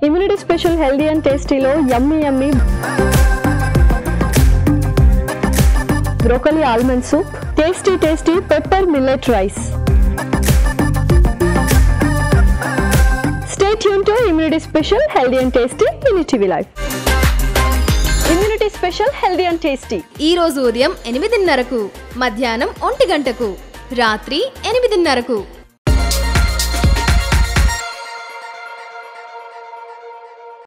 Immunity special healthy and టేస్టీలో yummy broccoli almond soup, tasty pepper millet rice. Stay tuned to Immunity Special Healthy and Tasty in ETV Live. Immunity Special Healthy and Tasty. ఈ రోజు ఉదయం 8:30కు, మధ్యాహ్నం 1 గంటకు, రాత్రి 8:30కు.